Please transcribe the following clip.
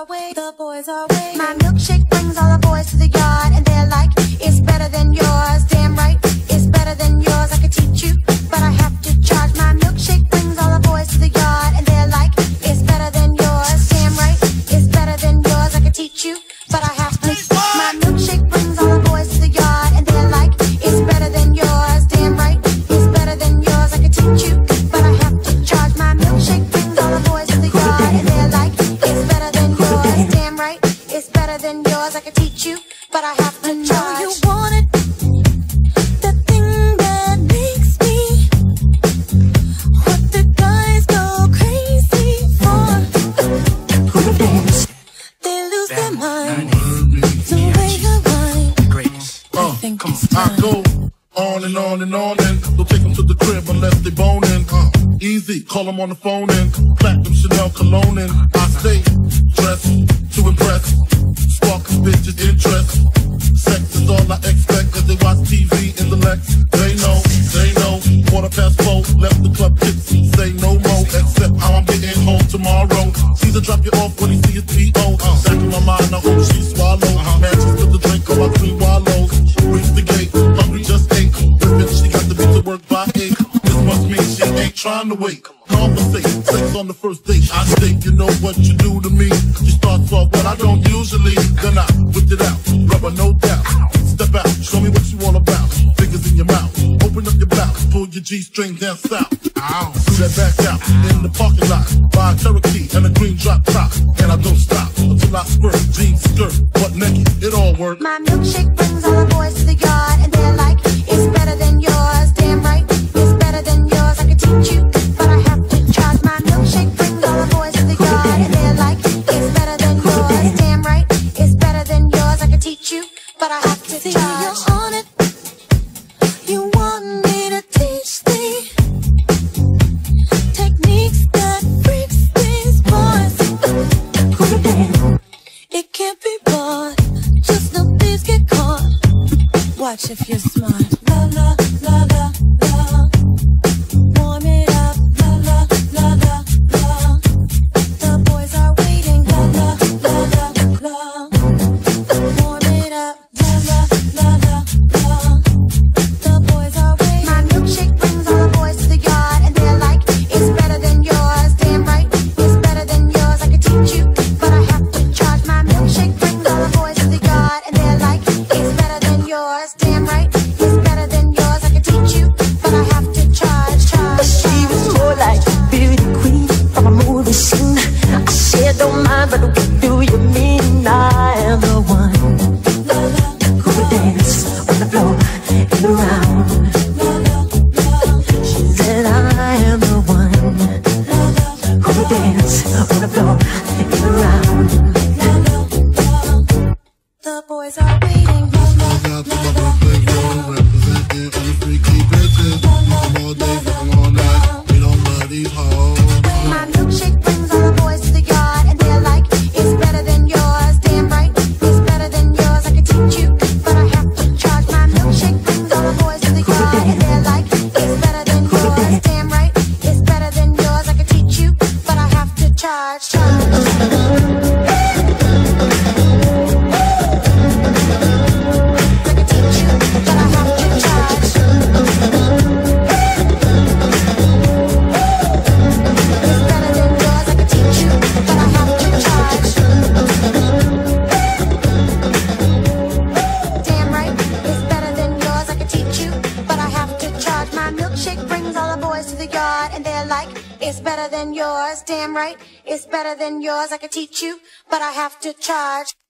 are waiting, the boys are waiting. My milkshake brings all the boys to the yard, and they're like, it's better than yours. Damn right, it's better than yours. I could teach you, but I have to charge. My milkshake brings all the boys to the yard, and they're like, it's better than yours. Damn right, it's better than yours. I could teach you, but I have to. My milkshake brings all the boys to the yard, and they're like, it's better than yours. Damn right, it's better than yours. I could teach you, but I have to charge. My milkshake brings all the boys to the yard, and they're like, it's better than yours. Damn right, it's better than yours. I could teach you, but I have to charge. You want it, the thing that makes me what the guys go crazy for. They lose their mind, the way you whine. I think it's time. I go on and on and on and don't take them to the crib unless they boning. Easy, call them on the phone and platinum Chanel cologne and I stay dressed to impress, sparking bitches' interest. Sex is all I expect as they watch TV in the Lex. They know, 4:15, left the club tipsy, say no more, except how I'm getting home tomorrow. Caesar drop you off when he see his P.O. Back in my mind, I hope she swallow. Matches to the drink on my 3 wallows. Reach the gate, hungry just ate. Bitch, she got to be to work by 8. This must mean she ain't trying to wait. Conversate, sex on the first date. I think you know what you do to me. She starts off, but I don't usually. Then I whip it out, rubber no doubt. Step out, show me what you all about. Fingers in your mouth, open up your blouse, pull your G-string down south. Ow, see that back out in the parking lot. Buy a Cherokee and a green drop top, and I don't stop until I squirt. Jeans, skirt, butt naked, it all works. My milkshake brings all the boys to the yard, and they're like, it's better than yours. Damn right, it's better than yours. I could teach you, but I have to charge. My milkshake brings all the boys to the yard, and they're like, it's better than yours. Damn right, it's better than yours. I could teach you, but I have to charge. You're on it, you want me to teach thee techniques that freaks these boys. It can't be bought, just no thieves get caught. Watch if you're smart. La la la la la. Warm it up. La la la la la. The boys are waiting. La la la la la. Warm it up. La la la la la. The boys are waiting. My milkshake brings all the boys to the yard, and they're like, it's better than yours. Damn right, it's better than yours. I could teach you, but I have to charge. My milkshake brings all the boys to the yard, and they're like, it's better than yours. Damn right, it's better than yours. I could teach you, but I have to charge. She was more like a beauty queen from a movie scene. I said, don't mind, but what do you mean? I am the one who would dance on the floor and around. She said, I am the one who would dance on the floor and around. The boys are waiting. Got to my birthday girl, representing all the freaky bitches. Come all day, come all night. We don't love these hoes. My milkshake brings all the boys to the yard, and they're like, it's better than yours. Damn right, it's better than yours. I could teach you, but I have to charge. My milkshake brings all the boys to the yard, and they're like, it's better than yours. Damn right, it's better than yours. I could teach you, but I have to charge. It's better than yours, damn right. It's better than yours. I could teach you, but I have to charge.